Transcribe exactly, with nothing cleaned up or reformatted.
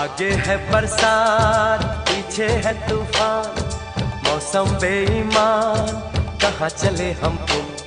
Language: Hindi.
आगे है बरसात, पीछे है तूफान, मौसम बेईमान, कहाँ चले हम तुम